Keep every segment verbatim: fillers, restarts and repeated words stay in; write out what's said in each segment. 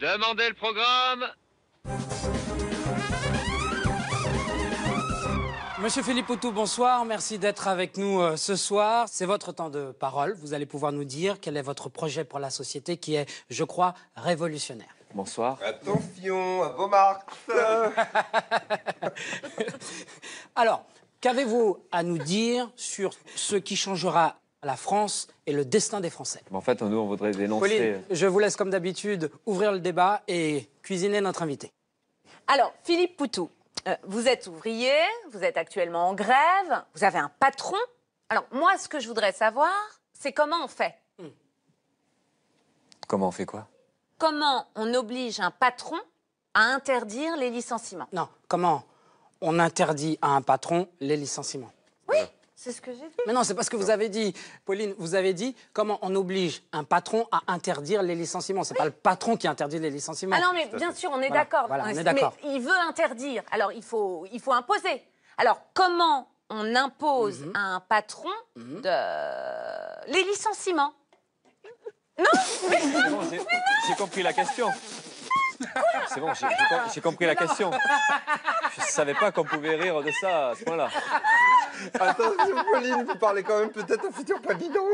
Demandez le programme. Monsieur Philippe Poutou, bonsoir. Merci d'être avec nous euh, ce soir. C'est votre temps de parole. Vous allez pouvoir nous dire quel est votre projet pour la société qui est, je crois, révolutionnaire. Bonsoir. Attention, à vos marques. Alors, qu'avez-vous à nous dire sur ce qui changera la France et le destin des Français? En fait, nous, on voudrait dénoncer... Pauline, je vous laisse comme d'habitude ouvrir le débat et cuisiner notre invité. Alors, Philippe Poutou, euh, vous êtes ouvrier, vous êtes actuellement en grève, vous avez un patron. Alors, moi, ce que je voudrais savoir, c'est comment on fait. Hmm. Comment on fait quoi? Comment on oblige un patron à interdire les licenciements? Non, comment on interdit à un patron les licenciements? Oui, c'est ce que j'ai dit. Mais non, c'est pas ce que vous avez dit. Pauline, vous avez dit comment on oblige un patron à interdire les licenciements. C'est oui. pas le patron qui interdit les licenciements. Ah non, mais bien sûr, on est voilà, d'accord. Voilà, on est d'accord. Mais il veut interdire. Alors, il faut, il faut imposer. Alors, comment on impose mm-hmm. à un patron mm-hmm. de... les licenciements? Non, mais non, bon, j'ai compris la question. C'est bon, j'ai compris la question. Je ne savais pas qu'on pouvait rire de ça à ce point-là. Attention, Pauline, vous parlez quand même peut-être un futur pavillon.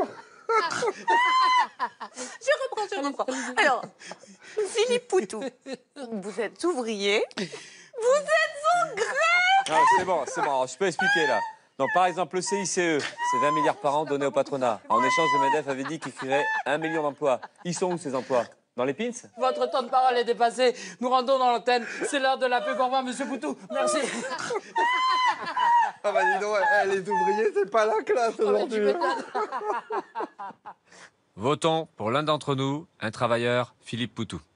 Je reprends, je reprends. Alors, Philippe Poutou, vous êtes ouvrier, vous êtes en grève. Non, c'est bon, c'est bon. Alors, je peux expliquer là. Donc, par exemple, le C I C E, c'est vingt milliards par an donnés au patronat. En échange, le MEDEF avait dit qu'il créerait un million d'emplois. Ils sont où ces emplois? Dans les pins? Votre temps de parole est dépassé. Nous rendons dans l'antenne. C'est l'heure de la pub. Au revoir, monsieur Poutou. Merci. Ah bah dis donc, les ouvriers, c'est pas la classe aujourd'hui. Votons pour l'un d'entre nous, un travailleur, Philippe Poutou.